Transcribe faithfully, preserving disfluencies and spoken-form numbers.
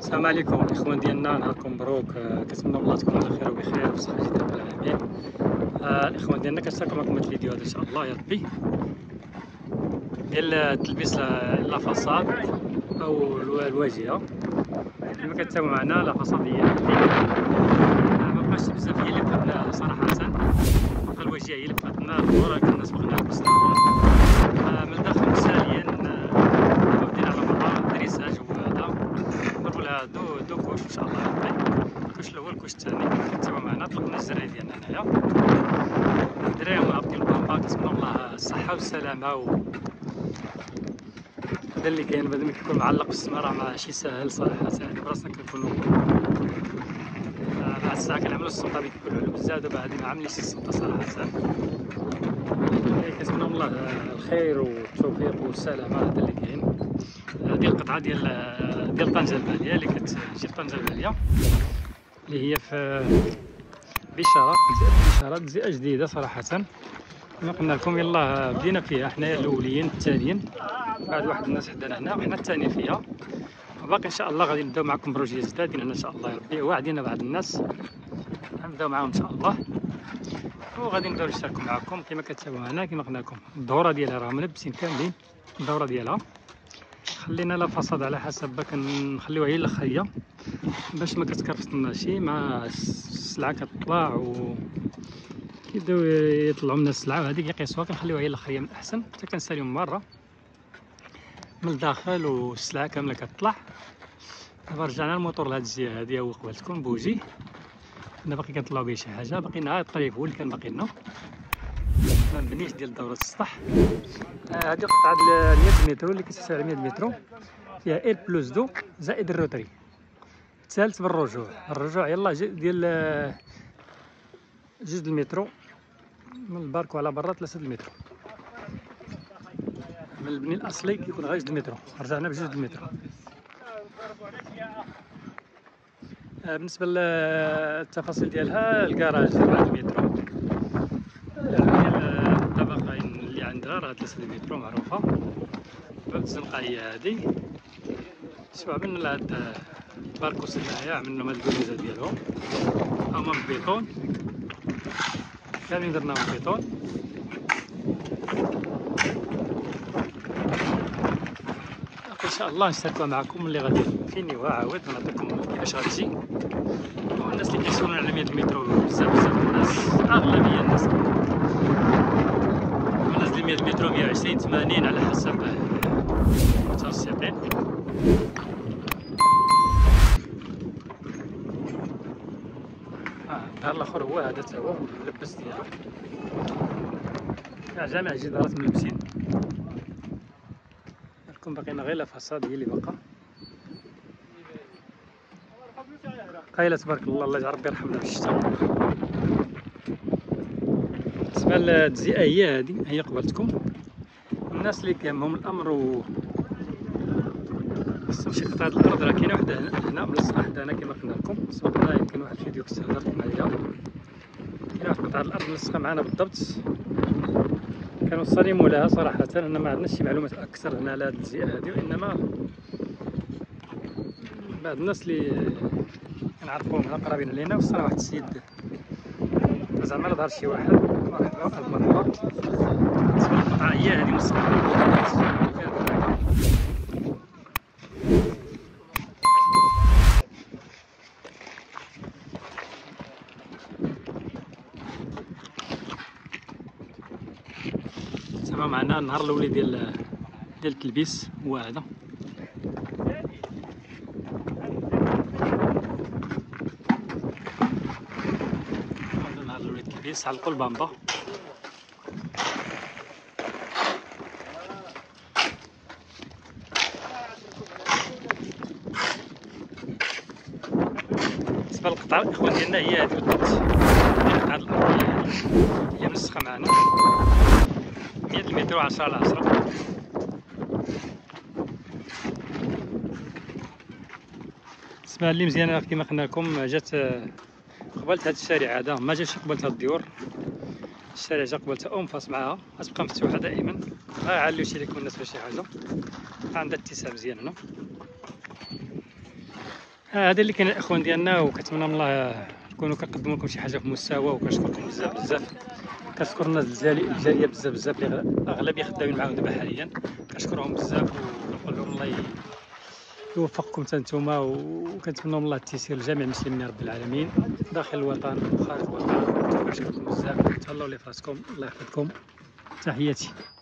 السلام عليكم الاخوان ديالنا، نهاركم مبروك. كنتمنى الله تكونوا على خير وبخير وبصحه جيده رب العالمين. آه الاخوان ديالنا كنشاركوا معكم هذا الفيديو هذا ان شاء الله يا ربي ديال تلبيس لا فاصاد او الواجهه. كما كتابعوا معنا لا فاصاد هي ما بقاش بزاف هي اللي بقاتنا صراحه، بقى الواجهه هي اللي بقاتنا ضروري. الناس بغينا نستعملوا من الداخل مساليا بدينا على بعض الدريساج وهذا ضربوا لها دو دو كوش ان شاء الله يربي. الكوش الاول الكوش الثاني كتابعوا معنا. طلقنا الزراير ديالنا هنايا الدراري وهابطين البامبا. كنتمنى الله الصحه والسلامه و هذا اللي كاين. بعد ما كيكون معلق في السما راه ماشي ساهل صراحه، يعني براسنا كنكونوا مع الساعه كنعملوا السلطه اللي كيكونوا على بزاف. دابا هادي ما عاملينش السلطه صراحه، كنتمنى من الله الخير والتوفيق والسلامه. هذا اللي كاين. هذه القطعه ديال ديال طنجه الباليه اللي كتجي طنجه الباليه اللي هي في بشاره بشاره تزيئه جديده صراحه. كما قلنا لكم يلاه بدينا فيها حنايا الاوليين الثانيين، بعد واحد الناس حدانا هنا وحنا الثانيين فيها. وباقي ان شاء الله غادي نبداو معكم بروجيات جدادين هنا ان شاء الله يا ربي. واعدين بعض الناس غنبداو معاهم ان شاء الله، وغادي نبداو نشاركوا معكم كما كتابعوا هنا. كما قلنا لكم الدوره ديالها راه ملبسين كاملين الدوره ديالها. خلينا لا فاصاد على حسب كنخليوها هي الاخريه باش ما كتكرفصناش مع السلعه كتطلع و كيبداو يطلعوا من السلعه وهذيك يقيسوها. كنخليوها هي الاخريه من الاحسن حتى كنساليهم مره من الداخل والسلعه كامله كتطلع. دابا رجعنا الموتور لهاد الجهه هادي هو قبل بوجي. كنا باقي كنطلعوا به شي حاجه، باقي لنا الطريق هو اللي كان باقي لنا ما مبنيش ديال دوره السطح. هذه آه القطعه ديال مية متر اللي كتساوي مية متر فيها اير بلوس دو زائد الروتري ثالث بالرجوع. الرجوع يلاه ديال جوج المترو من الباركو على برا ثلاثة المترو. من البني الاصلي كيكون غير جوج المترو، رجعنا بجوج المترو. آه بالنسبه للتفاصيل ديالها الكراج أربعة المترو، الطبقه اللي عندها راه ثلاثة المترو معروفه. باب الزنقه هي هادي. شوف عملنا هاد الباركوس هنايا، عملنا هاد الكوزه ديالهم هما من البيطون كاملين درناهم بيطون. ان شاء الله نشاركوا معكم اللي غادي فيني وعاود ونعطيكم كيفاش غتجي. والناس اللي كيسولون على مية متر بزاف بزاف الناس، اغلبيه الناس الناس اللي مية متر مية وعشرين ثمانين على حسب المتوسطين. اه الظهر الاخر هو هذا تا هو ملبس ديالو كاع جامع الجدارات ملبسين. لكم باقينا غير لا فاصاد هي اللي باقا قايله تبارك الله. الله يجعل ربي يرحمنا بالشتاء. بالنسبه للتزيئه هي هذه هي قبلتكم. الناس اللي كيهمهم الامر و خصهم شي قطعه الارض راه كاينه وحده هنا ملصقه حدا هنا كما قلنا لكم. سبقنا يمكن واحد الفيديو كنت هضرتكم عليها. كاينه واحد قطعه الارض ملصقه معنا بالضبط. كانوا صارموا لها صراحه. انا ما عندناش شي معلومات اكثر هنا على هذه التزيئه هذه، وانما بعض الناس اللي كنعرفوهم هنا قرابين علينا وصل واحد السيد زعما ظهر شي واحد مرحبا الف مرحبا. بالنسبه للقطعه هي هذه ملصقه. تابعوا معنا النهار الاولي ديال ديال التلبيس هو هذا. هذا النهار الاولي ديال التلبيس علقوا البامبا. بالنسبه للقطعه الاخوان ديالنا هي هذه بالضبط. القطعه الارضيه هي ملصقه معنا مية متر عشرة على عشرة. بالنسبه لي مزيانه كما قلنا لكم جات قبلت هذا الشارع هذا، ما جاش قبلت هاد الديور. الشارع جا قبلتها اونفاس معاها غتبقى مفتوحه دائما. غنعليو شي لكم الناس فيها شي حاجه عندها اتساع مزيان هنا. هذا اللي كان الاخوان ديالنا، وكنتمنى من الله نكونوا كنقدموا لكم شي حاجه في مستوى. وكنشكركم بزاف بزاف، كنشكر الناس الجاليه الجاليه بزاف بزاف اللي اغلبيه خدامين معاهم دابا حاليا، كنشكرهم بزاف وكنقول لهم الله يوفقكم حتى نتوما، وكنتمنى من الله التيسير لجميع المسلمين رب العالمين داخل الوطن وخارج الوطن. كنشكركم بزاف، تهلاو لي فراسكم، الله يحفظكم، تحياتي.